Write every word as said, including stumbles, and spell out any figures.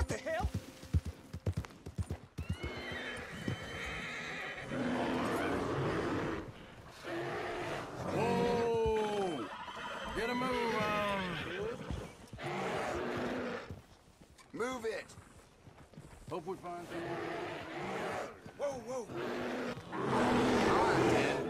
What the hell? Whoa! Get a move on! Move it! Hope we find some more. Whoa, whoa! All right, Ted.